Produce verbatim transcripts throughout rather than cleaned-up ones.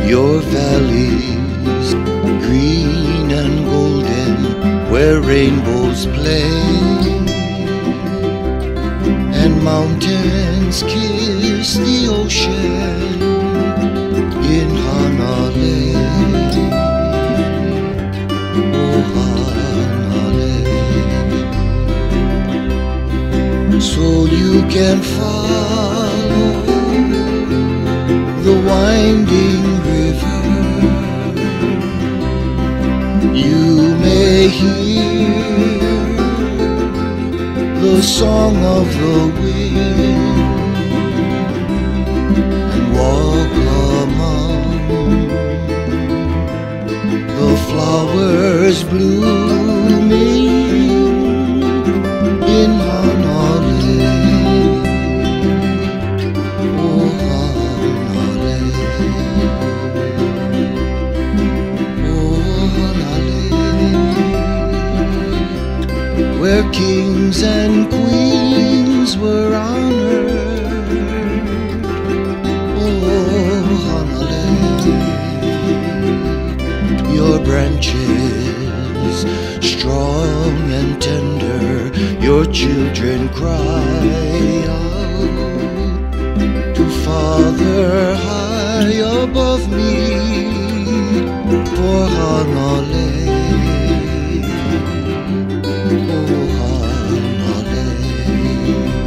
Your valleys, green and golden, where rainbows play, and mountains kiss the ocean in Hanalei. Oh, Hanalei. So you can follow the winding river. You may hear the song of the wind and walk among the flowers blooming in Hanalei. Oh, Hanalei. Oh, Hanalei. Where kings and queens were honored. Oh, Hanalei. Your branches strong and tender, your children cry out to Father high above me for Hanalei. Oh, Hanalei.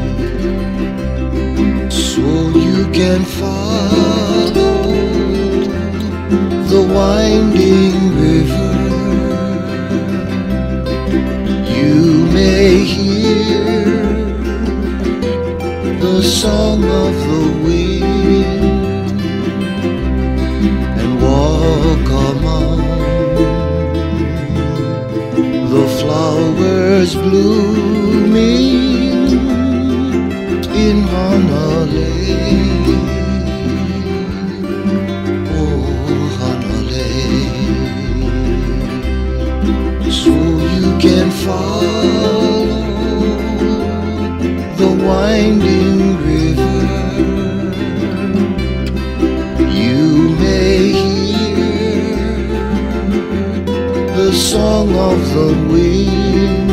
So you can follow the winding river. You may hear the song of the wind and walk among the flowers blooming in Hanalei. Oh, Hanalei. So you can follow the winding river. You may hear the song of the wind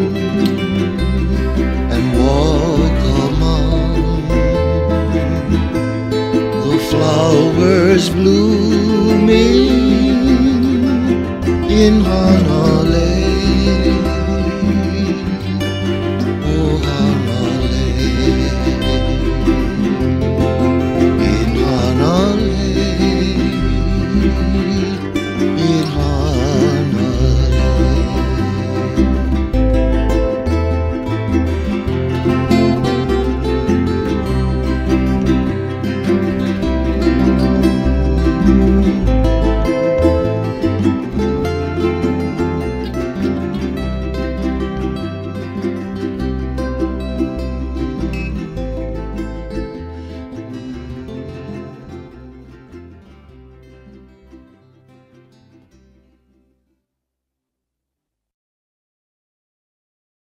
and walk among the flowers blooming in Hanalei.